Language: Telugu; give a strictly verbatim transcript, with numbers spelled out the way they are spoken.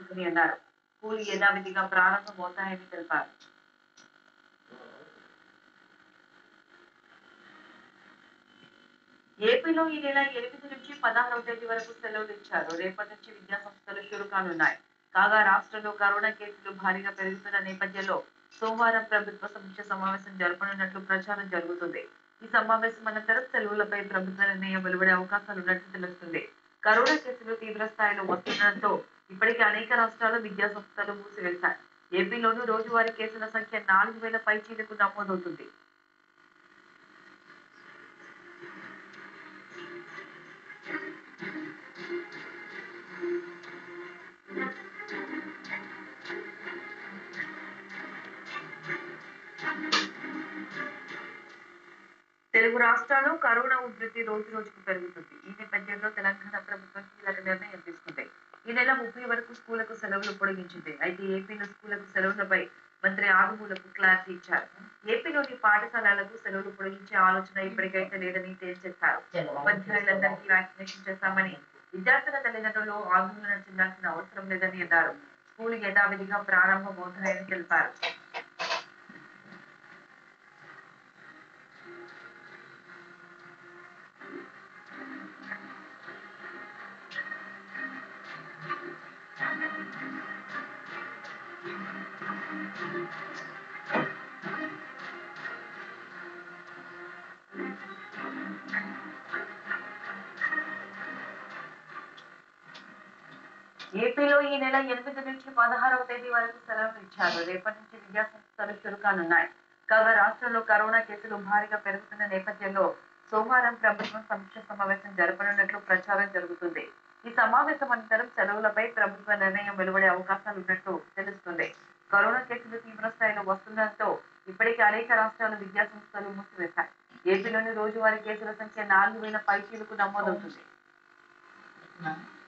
ఉంటుందని అన్నారు. స్కూల్ యథావిధిగా ప్రారంభమవుతాయని తెలిపారు. ఏపీలో ఈ నెల ఎనిమిది నుంచి పదహారవ తేదీ వరకు సెలవులు ఇచ్చారు. రేపటి నుంచి విద్యా సంస్థలు షురు కానున్నాయి. కాగా రాష్ట్రంలో కరోనా కేసులు భారీగా పెరుగుతున్న నేపథ్యంలో సోమవారం ప్రభుత్వ సమీక్ష సమావేశం జరపనున్నట్లు ప్రచారం జరుగుతుంది. ఈ సమావేశం అనంతరం సెలవులపై ప్రభుత్వ నిర్ణయం వెలువడే అవకాశాలున్నట్లు తెలుస్తుంది. కరోనా కేసులు తీవ్ర స్థాయిలో వస్తుండటంతో ఇప్పటికే అనేక రాష్ట్రాలు విద్యా సంస్థలు మూసివేశాయి. ఏపీలోనూ రోజువారీ కేసుల సంఖ్య నాలుగు వేల పైచీలకు నమోదవుతుంది. తెలుగు రాష్ట్రాల్లో కరోనా ఉధృతి రోజు రోజుకు పెరుగుతుంది. ఈ నేపథ్యంలో తెలంగాణ ప్రభుత్వం కీలక నిర్ణయం తీసుకుంది. ఈ నెల ముప్పై వరకు స్కూళ్లకు సెలవులు పొడిగించింది. అయితే ఏపీలో స్కూళ్లకు సెలవులపై మంత్రి ఆదిమూలపు క్లారిటీ ఇచ్చారు. ఏపీలోని పాఠశాలలకు సెలవులు పొడిగించే ఆలోచన ఇప్పటికైతే లేదని తేల్చేశారు. ఉపాధ్యాయులందరికీ వ్యాక్సినేషన్ చేశామని, విద్యార్థుల తల్లిదండ్రులు ఆందోళన చెందాల్సిన అవసరం లేదని అన్నారు. స్కూల్ యథావిధిగా ప్రారంభమవుతాయని తెలిపారు. ఏపీలో ఈ నెల ఎనిమిది నుంచి పదహారవ తేదీ వరకు సెలవులు ఇచ్చారు. రేపటి నుంచి విద్యా సంస్థలు చురుకానున్నాయి. కాగా రాష్ట్రంలో కరోనా కేసులు భారీగా పెరుగుతున్న నేపథ్యంలో సోమవారం ప్రభుత్వం సమీక్ష సమావేశం జరపనున్నట్లు ప్రచారం జరుగుతుంది. ఈ సమావేశం అనంతరం సెలవులపై ప్రభుత్వ నిర్ణయం వెలువడే అవకాశాలున్నట్లు తెలుస్తుంది. కరోనా కేసులు తీవ్ర స్థాయిలో వస్తుండటంతో ఇప్పటికే అనేక రాష్ట్రాలు విద్యా సంస్థలు మూసివేశాయి. ఏపీలోని రోజువారీ కేసుల సంఖ్య నాలుగు వేల పైచీలకు నమోదవుతుంది.